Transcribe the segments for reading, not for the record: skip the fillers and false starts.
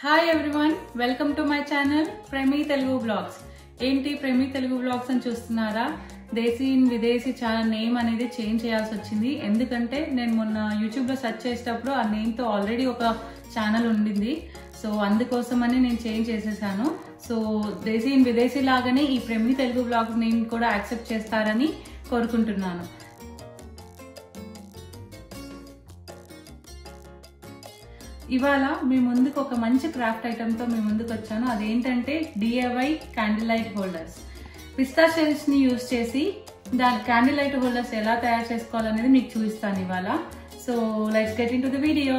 Hi everyone, welcome to my channel Premi Telugu blogs. ఏంటి ప్రేమి Telugu blogs అని చూస్తున్నారా? దేశీ విదేశీ ఛానల్ నేమ్ అనేది చేంజ్ చేయాల్సి వచ్చింది. ఎందుకంటే నేను మొన్న యూట్యూబ్ లో సెర్చ్ చేసేటప్పుడు ఆ నేమ్ తో ఆల్రెడీ ఒక ఛానల్ ఉండింది. సో అందుకోసమని నేను చేంజ్ చేసేసాను. సో దేశీ విదేశీ లాగానే ఈ ప్రేమి తెలుగు బ్లాగ్ నేమ్ కూడా యాక్సెప్ట్ చేస్తారని కోరుకుంటున్నాను. ఇవాళ మీ ముందుకు ఒక మంచి క్రాఫ్ట్ ఐటమ్ తో మీ ముందుకు వచ్చాను. అదేంటంటే DIY candle light holders. Pista shells ని యూజ్ చేసి దాని క్యాండిల్ లైట్ హోల్డర్స్ ఎలా తయారు చేసుకోవాలనేది మీకు చూపిస్తాను ఇవాళ. So let's get into the video.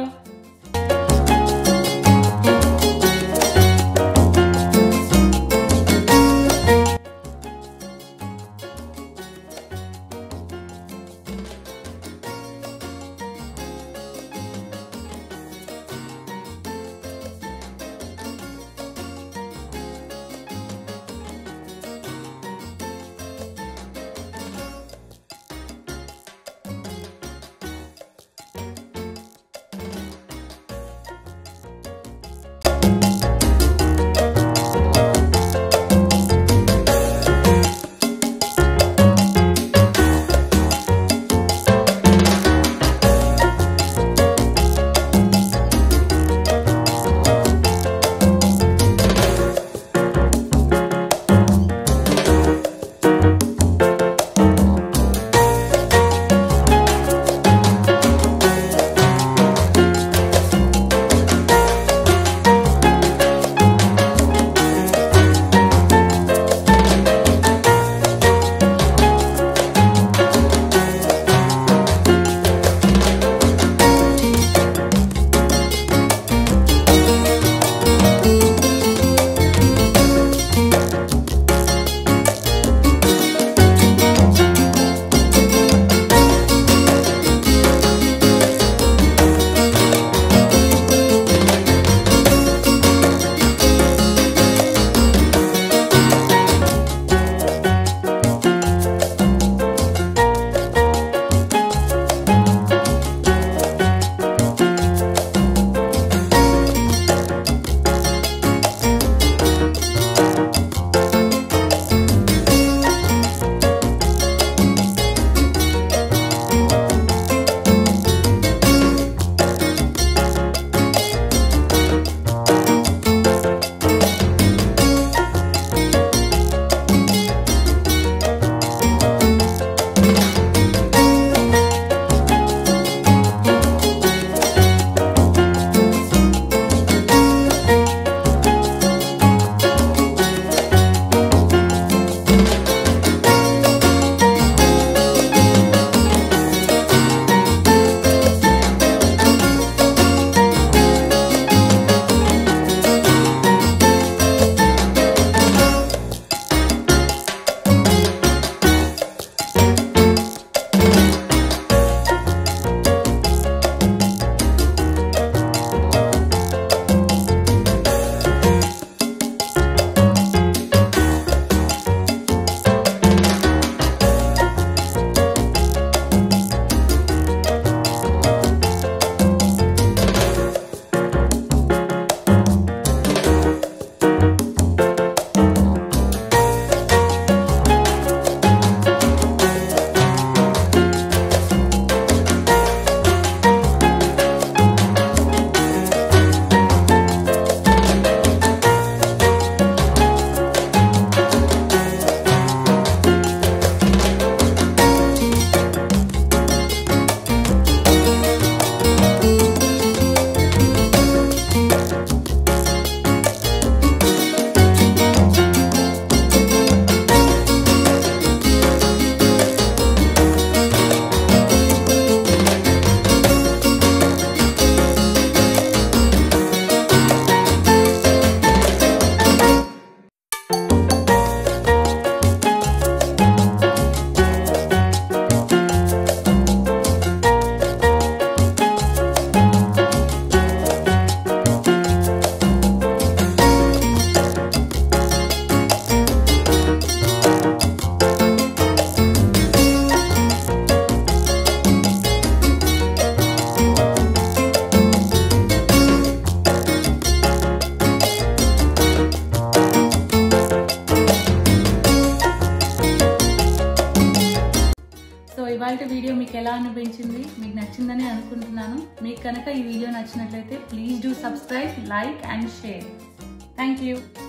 ఇవాళ వీడియో మీకు ఎలా అనిపించింది? మీకు నచ్చిందని అనుకుంటున్నాను. మీకు కనుక ఈ వీడియో నచ్చినట్లయితే please do subscribe, like and share. Thank you.